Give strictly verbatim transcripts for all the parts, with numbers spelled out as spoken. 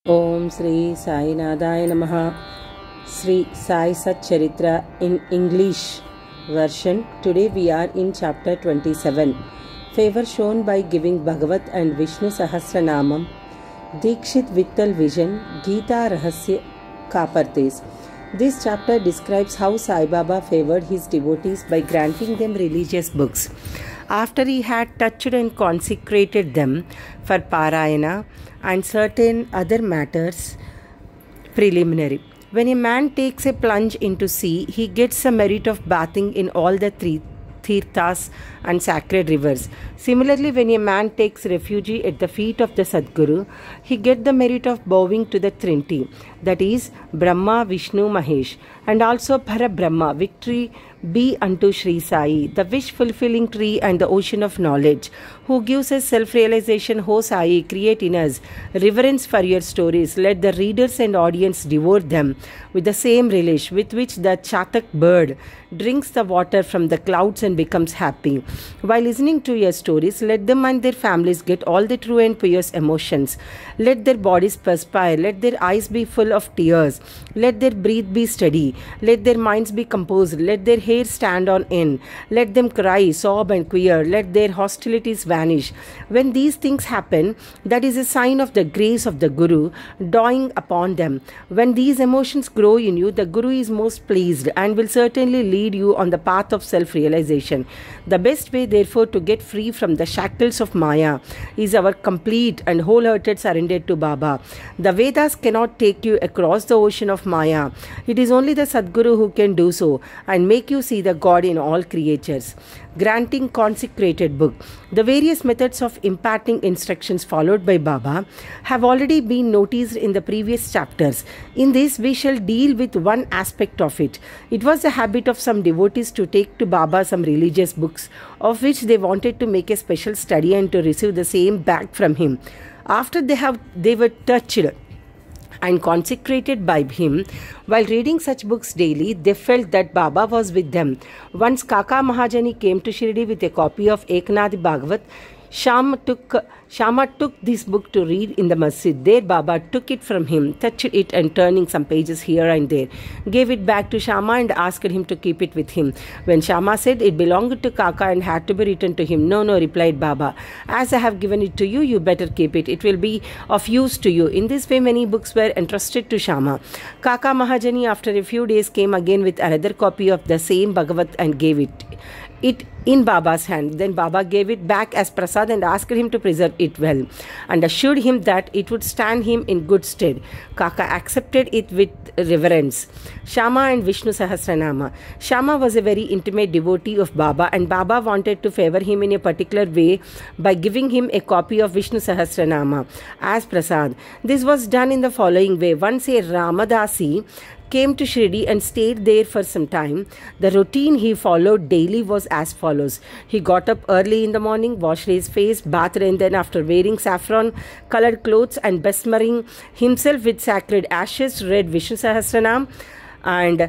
Om Sri Sai Nadaya Namaha. Sri Sai Sat Charitra in English version. Today we are in chapter twenty-seven. Favor shown by giving Bhagavat and Vishnu Sahasranamam. Dikshit Vittal Vision Gita Rahasya Kapartes. This chapter describes how Sai Baba favored his devotees by granting them religious books. After he had touched and consecrated them for Parayana and certain other matters preliminary. When a man takes a plunge into sea, he gets the merit of bathing in all the three tirthas and sacred rivers. Similarly, when a man takes refuge at the feet of the Sadguru, he gets the merit of bowing to the Trinity, that is, Brahma, Vishnu, Mahesh, and also Para Brahma. Victory be unto Sri Sai, the wish-fulfilling tree and the ocean of knowledge, who gives us self-realization. Ho Sai, create in us reverence for your stories. Let the readers and audience devour them with the same relish with which the chatak bird drinks the water from the clouds and becomes happy. While listening to your stories, let them and their families get all the true and pious emotions. Let their bodies perspire. Let their eyes be full of tears. Let their breath be steady. Let their minds be composed. Let their hair stand on end. Let them cry, sob and queer. Let their hostilities vanish. When these things happen, that is a sign of the grace of the Guru dawning upon them. When these emotions grow in you, the Guru is most pleased and will certainly lead you on the path of self-realization. The best way, therefore, to get free from the shackles of Maya is our complete and wholehearted surrender to Baba. The Vedas cannot take you across the ocean of Maya. It is only the Sadguru who can do so and make you see the God in all creatures. Granting consecrated book. The various methods of imparting instructions followed by Baba have already been noticed in the previous chapters. In this, we shall deal with one aspect of it. It was the habit of some devotees to take to Baba some religious books, of which they wanted to make a special study and to receive the same back from him. After they have they were touched and consecrated by him, while reading such books daily, they felt that Baba was with them. Once Kaka Mahajani came to Shirdi with a copy of Eknath Bhagavat. Shama took, Shama took this book to read in the masjid. There Baba took it from him, touched it and turning some pages here and there, gave it back to Shama and asked him to keep it with him. When Shama said it belonged to Kaka and had to be returned to him, no, no, replied Baba, as I have given it to you, you better keep it. It will be of use to you. In this way, many books were entrusted to Shama. Kaka Mahajani, after a few days, came again with another copy of the same Bhagavat and gave it. it in Baba's hand. Then Baba gave it back as prasad and asked him to preserve it well and assured him that it would stand him in good stead. Kaka accepted it with reverence. Shama and Vishnu Sahasranama. Shama was a very intimate devotee of Baba and Baba wanted to favor him in a particular way by giving him a copy of Vishnu Sahasranama as prasad. This was done in the following way. Once a Ramadasi came to Shirdi and stayed there for some time. The routine he followed daily was as follows. He got up early in the morning, washed his face, bathed, and then after wearing saffron colored clothes and besmirring himself with sacred ashes, read Vishnu Sahasranam and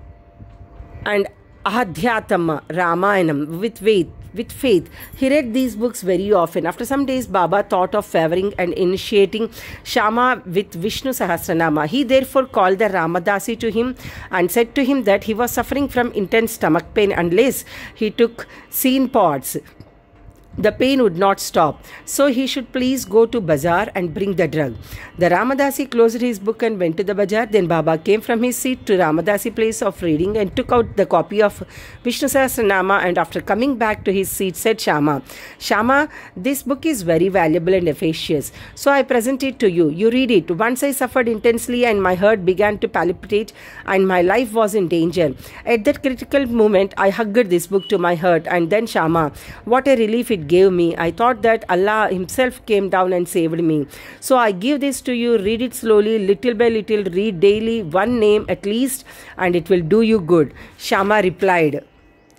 and Adhyatama Ramayanam with faith. With faith, he read these books very often. After some days, Baba thought of favoring and initiating Shama with Vishnu Sahasranama. He therefore called the Ramadasi to him and said to him that he was suffering from intense stomach pain unless he took seen pods. The pain would not stop, so he should please go to Bazaar and bring the drug. The Ramadasi closed his book and went to the Bazaar. Then Baba came from his seat to Ramadasi place of reading and took out the copy of Vishnu Sahasranama and after coming back to his seat said, Shama, Shama, this book is very valuable and efficacious, so I present it to you. You read it. Once I suffered intensely and my heart began to palpitate and my life was in danger. At that critical moment, I hugged this book to my heart and then Shama, what a relief it gave me. I thought that Allah himself came down and saved me. So I give this to you. Read it slowly, little by little. Read daily, one name at least, and it will do you good. Shama replied,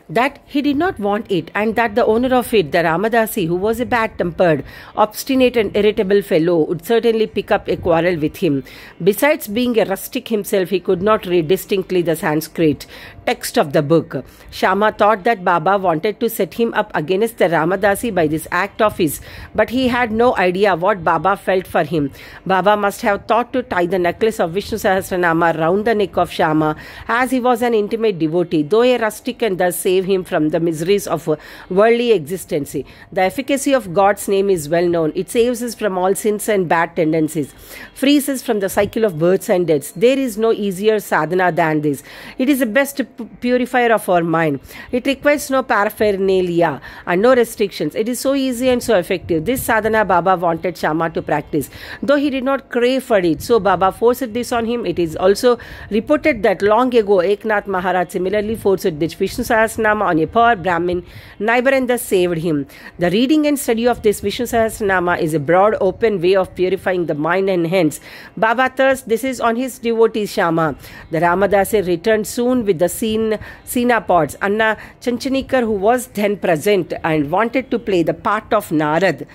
that he did not want it, and that the owner of it, the Ramadasi, who was a bad-tempered, obstinate and irritable fellow, would certainly pick up a quarrel with him. Besides being a rustic himself, he could not read distinctly the Sanskrit text of the book. Shyama thought that Baba wanted to set him up against the Ramadasi by this act of his, but he had no idea what Baba felt for him. Baba must have thought to tie the necklace of Vishnu Sahasranama round the neck of Shyama, as he was an intimate devotee, though a rustic, and thus save him from the miseries of worldly existence. The efficacy of God's name is well known. It saves us from all sins and bad tendencies, frees us from the cycle of births and deaths. There is no easier sadhana than this. It is the best purifier of our mind. It requires no paraphernalia and no restrictions. It is so easy and so effective. This sadhana Baba wanted Shyama to practice, though he did not crave for it. So Baba forced this on him. It is also reported that long ago Eknath Maharaj similarly forced this Vishnu Sahasranama on a poor Brahmin neighbor and thus saved him. The reading and study of this Vishnu Sahasranama is a broad open way of purifying the mind, and hence Baba thus this is on his devotee Shyama. The Ramadasi returned soon with the scene, Senapods. Anna Chanchanikar, who was then present and wanted to play the part of Narad,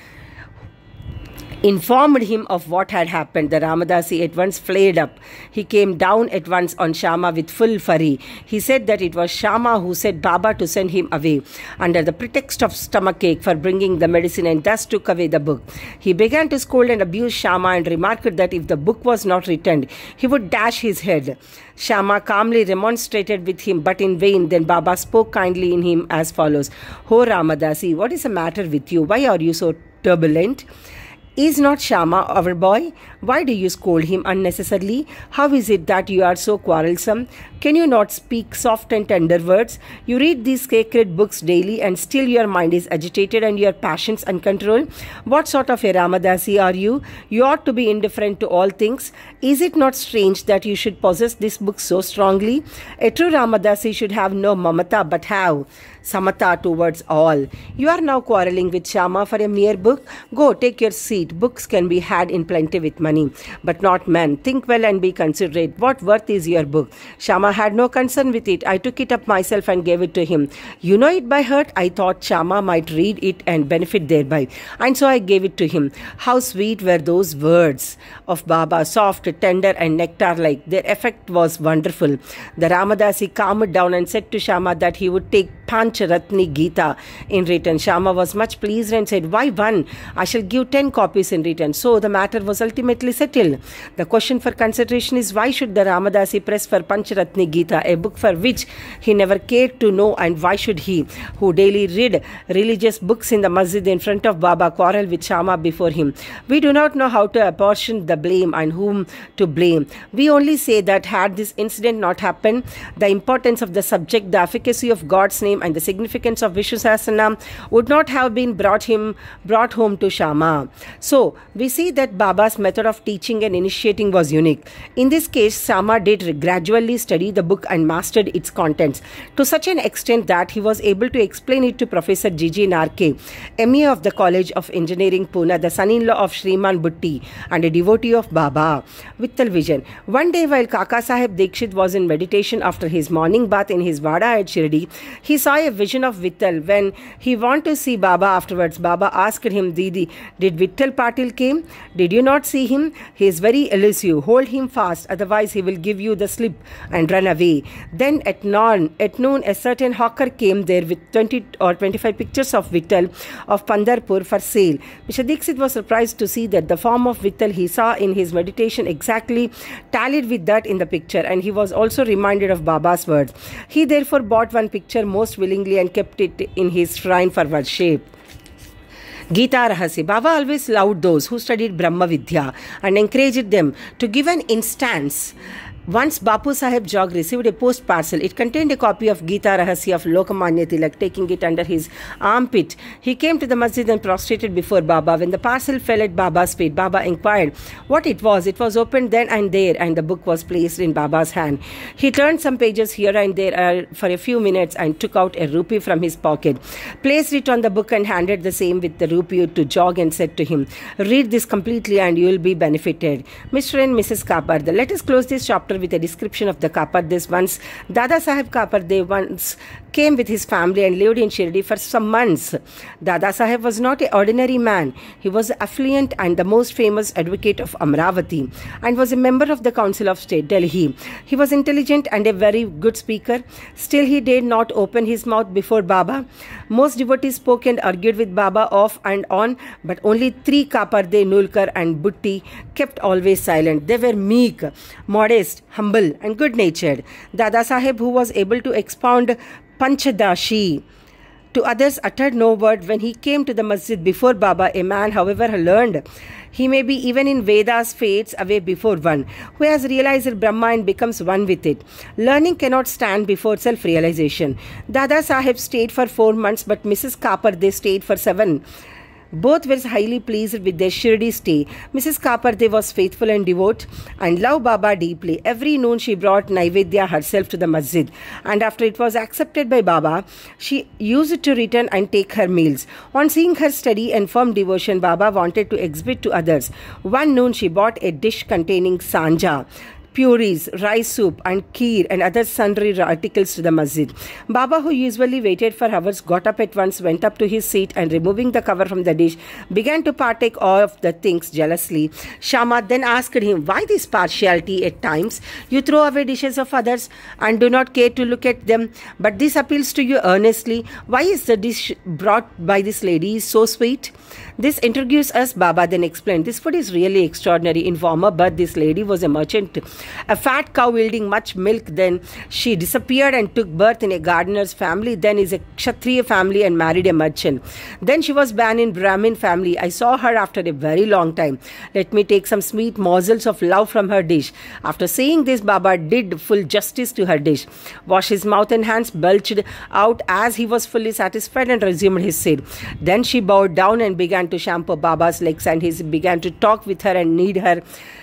informed him of what had happened. The Ramadasi at once flared up. He came down at once on Shyama with full fury. He said that it was Shyama who said Baba to send him away under the pretext of stomachache for bringing the medicine, and thus took away the book. He began to scold and abuse Shyama and remarked that if the book was not returned, he would dash his head. Shyama calmly remonstrated with him, but in vain. Then Baba spoke kindly in him as follows: "Ho Ramadasi, what is the matter with you? Why are you so turbulent? Is not Shyama our boy? Why do you scold him unnecessarily? How is it that you are so quarrelsome? Can you not speak soft and tender words? You read these sacred books daily, and still your mind is agitated and your passions uncontrolled. What sort of a Ramadasi are you? You ought to be indifferent to all things. Is it not strange that you should possess this book so strongly? A true Ramadasi should have no mamata, but have samata towards all. You are now quarreling with Shyama for a mere book. Go, take your seat. Books can be had in plenty with money, but not men. Think well and be considerate. What worth is your book?" Shyama had no concern with it. "I took it up myself and gave it to him. You know it by heart. I thought Shyama might read it and benefit thereby, and so I gave it to him." How sweet were those words of Baba, soft, tender and nectar-like. Their effect was wonderful. The Ramadasi calmed down and said to Shyama that he would take Pancharatni Gita in return. Shyama was much pleased and said, "Why one? I shall give ten copies in return." So the matter was ultimately settled. The question for consideration is, why should the Ramadasi press for Pancharatni Gita, a book for which he never cared to know, and why should he, who daily read religious books in the masjid in front of Baba, quarrel with Shyama before him? We do not know how to apportion the blame and whom to blame. We only say that had this incident not happened, the importance of the subject, the efficacy of God's name, and the significance of Vishnu Sahasranam would not have been brought him brought home to Shyama. So we see that Baba's method of teaching and initiating was unique. In this case, Shyama did gradually study the book and mastered its contents to such an extent that he was able to explain it to Professor G G Narke, M A of the College of Engineering, Pune, the son-in-law of Shriman Bhutti and a devotee of Baba. Vittal Vision. One day while Kaka Sahib Dikshit was in meditation after his morning bath in his Vada at Shirdi, he saw a vision of Vittal. When he wanted to see Baba afterwards, Baba asked him, Didi, did Vittal Patil came? Did you not see him? He is very elusive. Hold him fast, otherwise he will give you the slip and run away. Then at noon, at noon a certain hawker came there with twenty or twenty-five pictures of Vittal of Pandarpur for sale. Mister Dikshit was surprised to see that the form of Vittal he saw in his meditation exactly tallied with that in the picture, and he was also reminded of Baba's words. He therefore bought one picture most willingly and kept it in his shrine for worship. Gita Rahasya. Baba always loved those who studied Brahma Vidya and encouraged them to give an instance. Once Bapu Sahib Jog received a post parcel. It contained a copy of Gita Rahasya of Lokmanya Tilak. Taking it under his armpit, he came to the masjid and prostrated before Baba. When the parcel fell at Baba's feet, Baba inquired what it was. It was opened then and there, and the book was placed in Baba's hand. He turned some pages here and there uh, for a few minutes and took out a rupee from his pocket, placed it on the book and handed the same with the rupee to Jog and said to him, "Read this completely and you will be benefited." Mister and Missus Kapar, let us close this chapter with a description of the Kapardes once. Dada Saheb Kaparde once came with his family and lived in Shirdi for some months. Dada Saheb was not an ordinary man. He was affluent and the most famous advocate of Amravati and was a member of the Council of State, Delhi. He was intelligent and a very good speaker. Still, he dared not open his mouth before Baba. Most devotees spoke and argued with Baba off and on, but only three Kaparde, Nulkar and Butti kept always silent. They were meek, modest, humble and good-natured. Dada Saheb, who was able to expound Panchadashi to others, uttered no word when he came to the masjid before Baba. A man, however learned he may be even in Vedas, fades away before one who has realized Brahma and becomes one with it. Learning cannot stand before self-realization. Dada Saheb stayed for four months, but Missus Kaparde stayed for seven. Both were highly pleased with their Shirdi stay. Missus Kaparde was faithful and devout and loved Baba deeply. Every noon she brought Naivedya herself to the masjid, and after it was accepted by Baba, she used to return and take her meals. On seeing her steady and firm devotion, Baba wanted to exhibit to others. One noon she bought a dish containing sanja, puris, rice soup and kheer and other sundry articles to the masjid. Baba, who usually waited for hours, got up at once, went up to his seat and removing the cover from the dish, began to partake of the things jealously. Shama then asked him, why this partiality at times? You throw away dishes of others and do not care to look at them, but this appeals to you earnestly. Why is the dish brought by this lady so sweet? This intrigues us, Baba then explained. This food is really extraordinary. In former birth, this lady was a merchant, a fat cow yielding much milk. Then she disappeared and took birth in a gardener's family, then is a Kshatriya family and married a merchant. Then she was born in Brahmin family. I saw her after a very long time. Let me take some sweet morsels of love from her dish. After saying this, Baba did full justice to her dish, washed his mouth and hands, belched out as he was fully satisfied and resumed his seat. Then she bowed down and began to shampoo Baba's legs, and he began to talk with her and knead her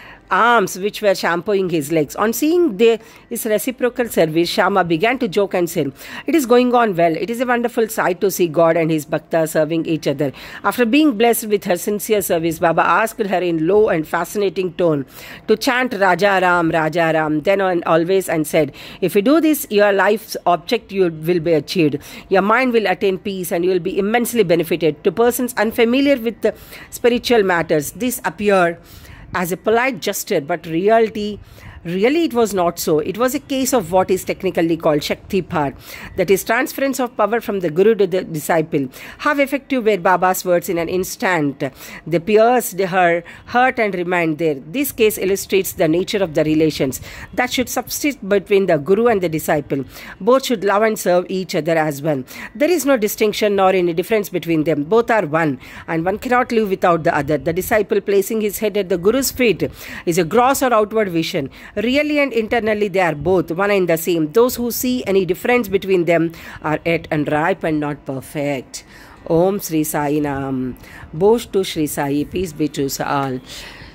arms which were shampooing his legs. On seeing this reciprocal service, Shama began to joke and said, it is going on well. It is a wonderful sight to see God and his bhakta serving each other. After being blessed with her sincere service, Baba asked her in low and fascinating tone to chant Raja Ram, Raja Ram, then and always, and said, if you do this, your life's object you will be achieved. Your mind will attain peace and you will be immensely benefited. To persons unfamiliar with the spiritual matters, this appeared as a polite gesture, but reality Really, it was not so. It was a case of what is technically called Shakti Par, that is transference of power from the Guru to the disciple. How effective were Baba's words in an instant? They pierced her heart and remained there. This case illustrates the nature of the relations that should subsist between the Guru and the disciple. Both should love and serve each other as one. There is no distinction nor any difference between them. Both are one, and one cannot live without the other. The disciple placing his head at the Guru's feet is a gross or outward vision. Really and internally they are both one and the same. Those who see any difference between them are yet unripe and not perfect. Om Sri Sai Nam. Bosh to Sri Sai. Peace be to us all.